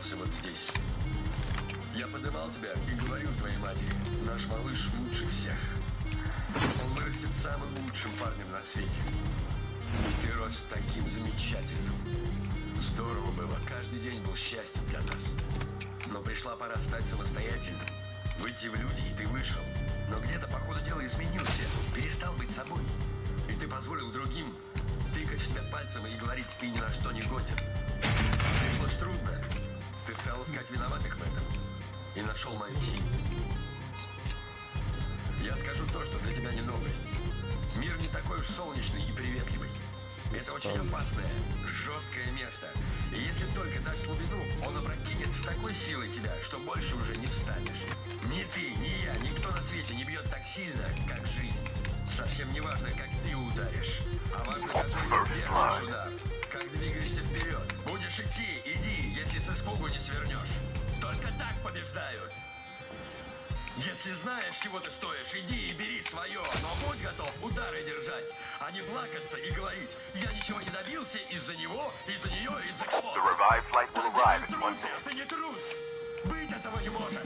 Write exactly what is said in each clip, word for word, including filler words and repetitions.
оказался вот здесь. Я поднимал тебя и говорил твоей матери, наш малыш лучше всех. Он вырастет самым лучшим парнем на свете. И ты рос таким замечательным. Здорово было, каждый день был счастьем для нас. Но пришла пора стать самостоятельным. Выйти в люди, и ты вышел. Но где-то, по ходу дела, изменился. Перестал быть собой. И ты позволил другим тыкать в тебя пальцем и говорить, ты ни на что не годен. Пришлось трудно. Ты стал искать виноватых в этом. И нашел мою силу. Я скажу то, что для тебя не новость. Мир не такой уж солнечный и приветливый. Это очень опасное, жесткое место. И если только дать слабину, он опрокинет с такой силой тебя, что больше уже не встанешь. Ни ты, ни я, никто на свете не бьет так сильно, как жизнь. Совсем не важно, как ты ударишь, а важно, какой ты держишь удар. Как двигаешься вперед. Будешь идти, иди, если с испугу не свернешь. Только так побеждают. Если знаешь, чего ты стоишь, иди и бери свое, но будь готов удары держать, а не плакаться и говорить, я ничего не добился из-за него, из-за нее, из-за кого-то. Ты не трус, ты не трус. Быть этого не может.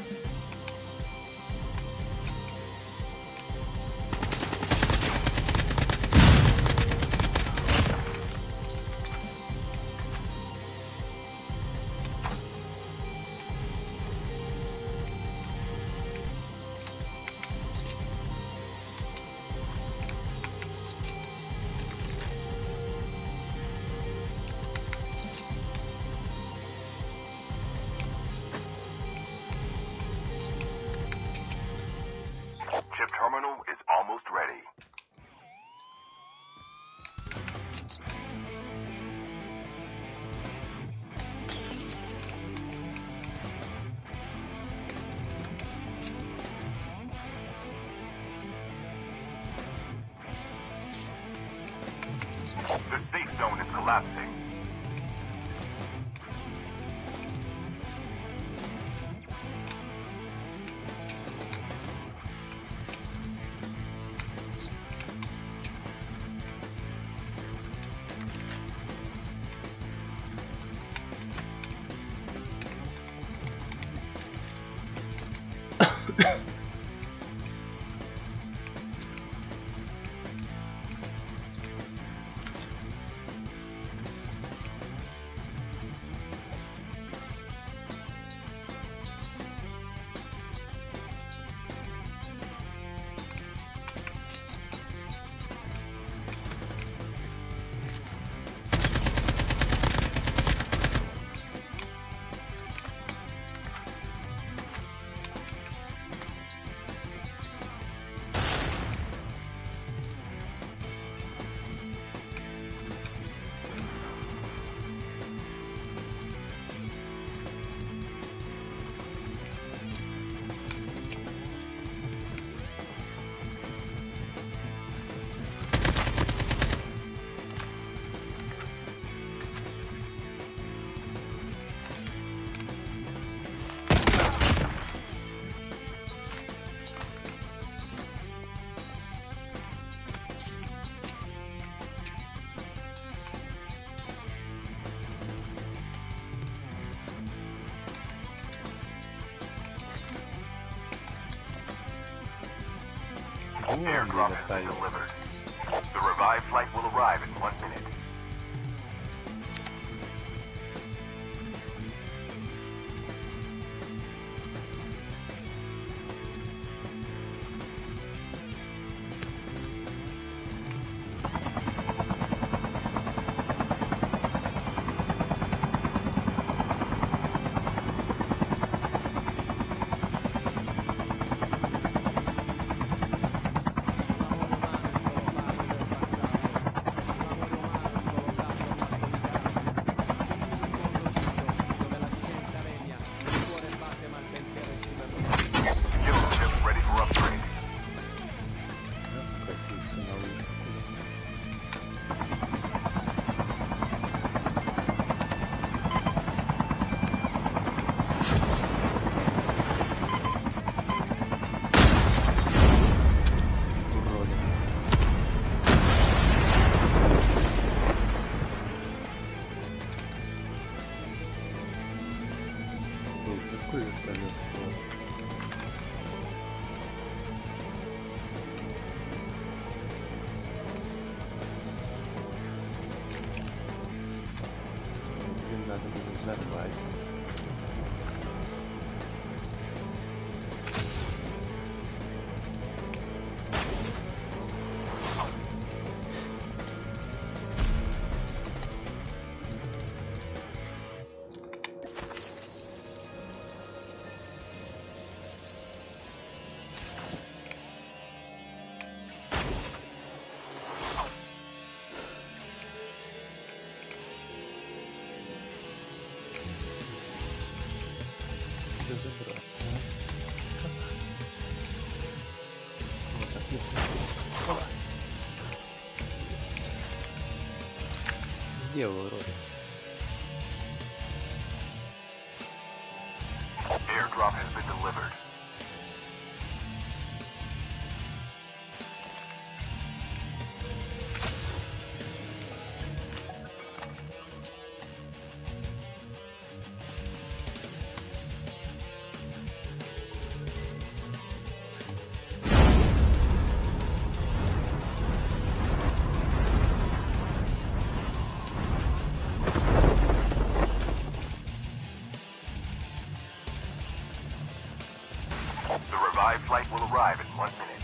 The safe zone is collapsing. Airdrop has been delivered. The revived flight will arrive in one minute. Какой вертолет? Блин, надо было взорвать. Забраться. Вот так есть. Где вы, уроды? Airdrop has been delivered. The revived flight will arrive in one minute.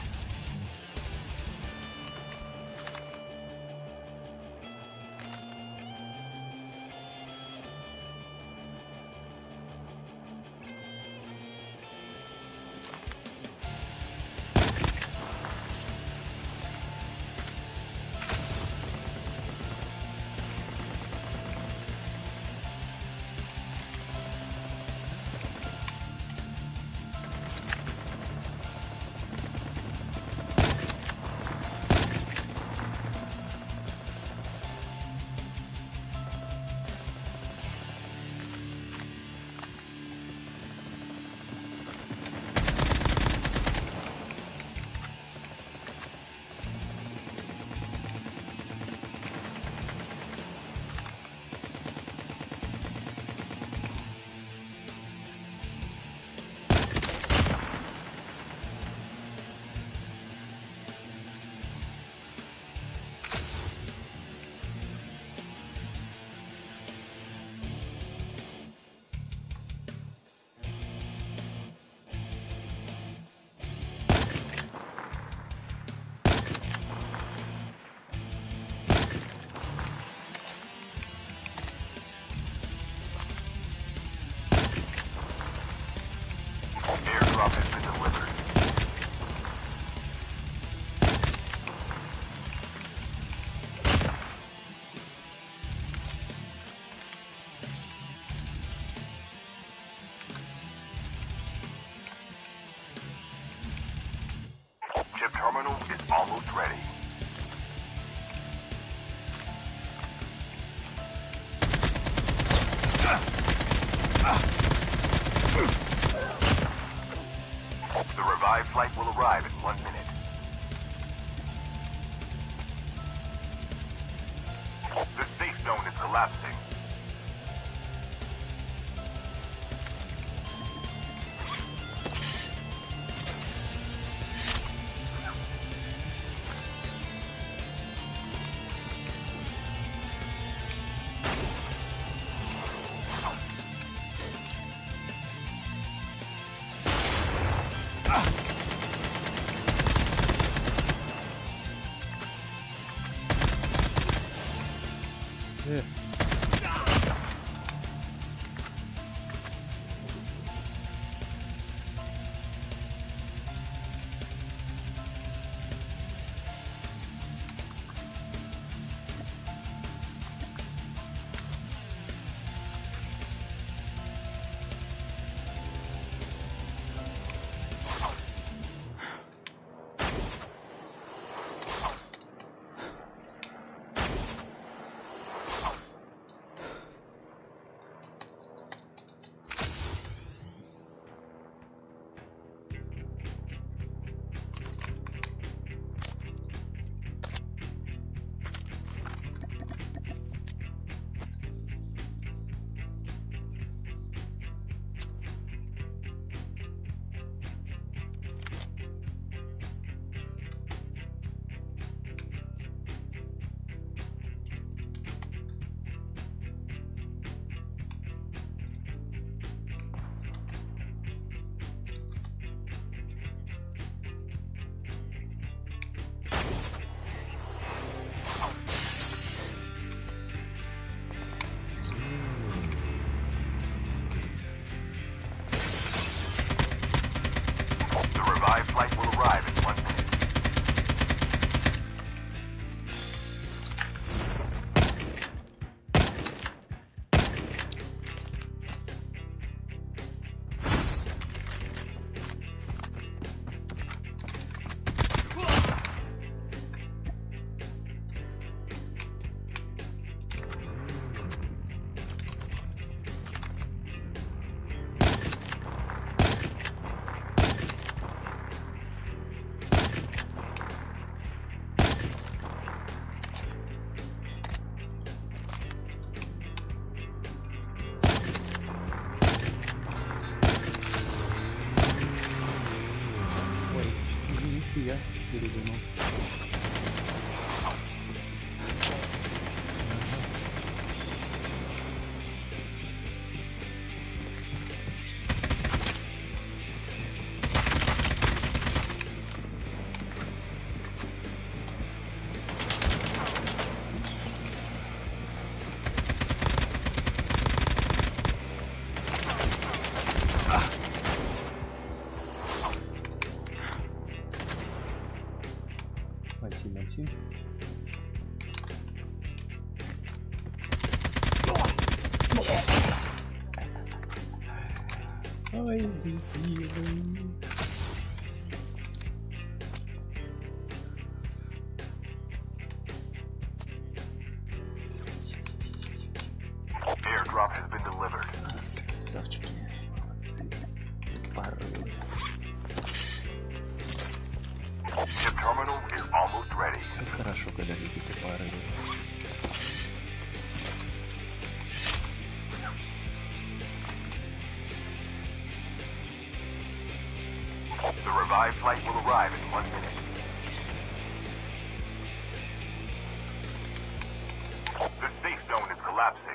Airdrop has been delivered. Chip terminal is almost ready. The revived flight will arrive in one minute. The safe zone is collapsing. revived flight will arrive in one minute. Я передумал. Найти, найти. Ой, дебилы. Airdrop has been delivered. Красавчики. Молодцы. Порой. Ship terminal is almost ready. Как хорошо, когда любите порой. The revived flight will arrive in one minute. The safe zone is collapsing.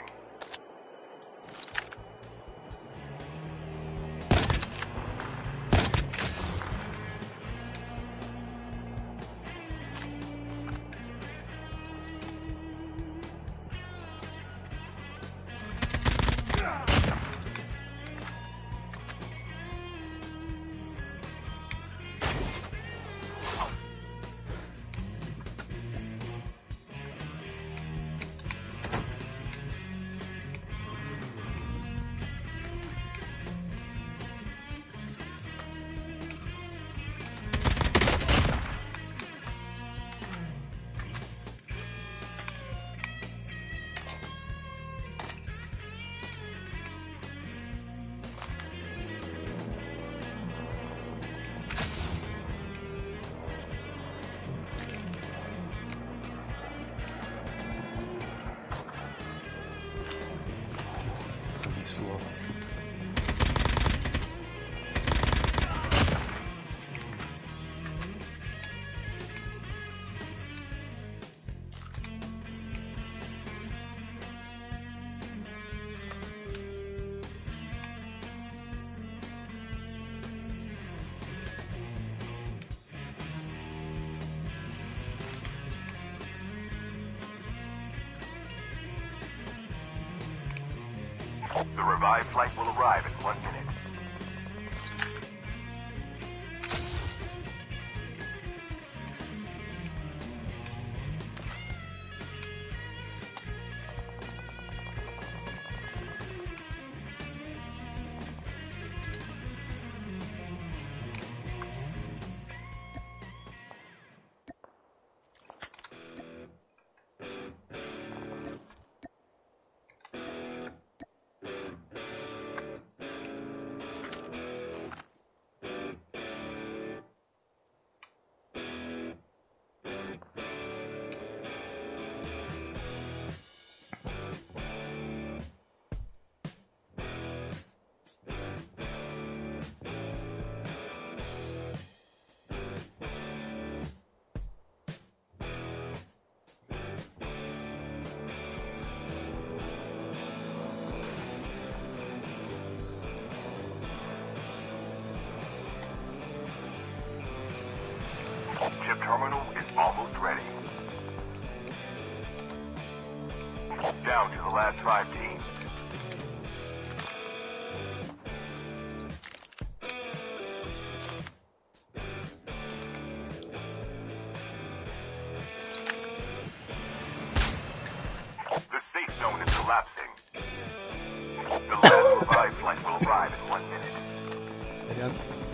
The revived flight will arrive in one minute. Ship terminal is almost ready. Down to the last five teams. Revive flight will arrive in one minute. Сорян.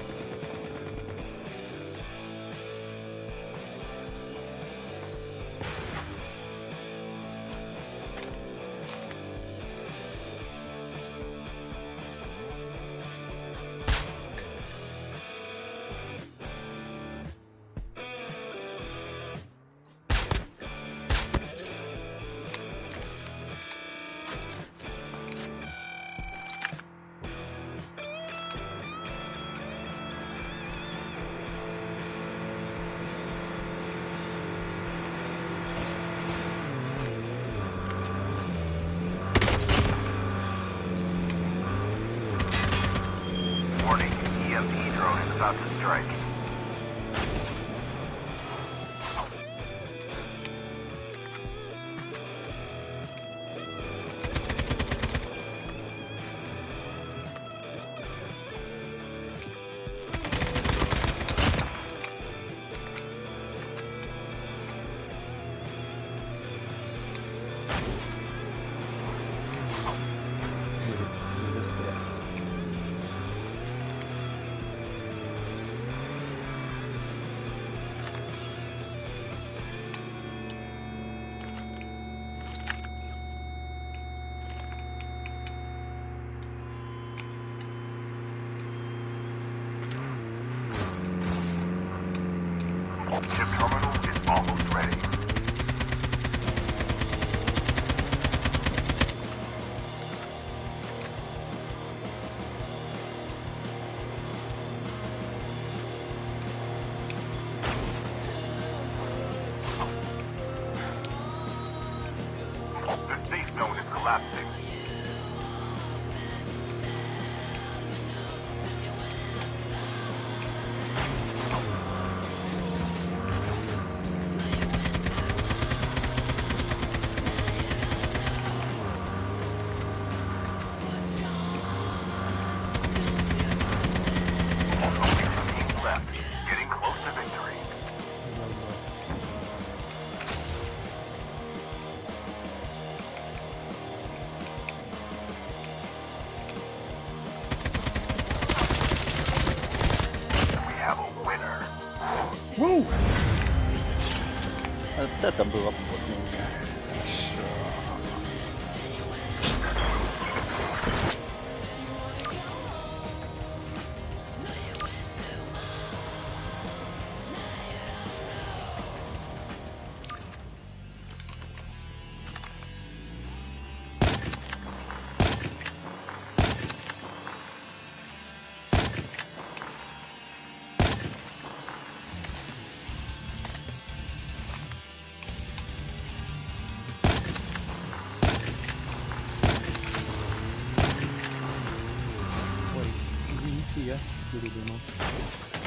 Warning, E M P drone is about to strike. Chip terminal is almost ready. The safe zone is collapsing. Left, getting close to victory. We have a winner. Woo! Вот это было плотненько. Хорошо. Ой, извините, я передумал.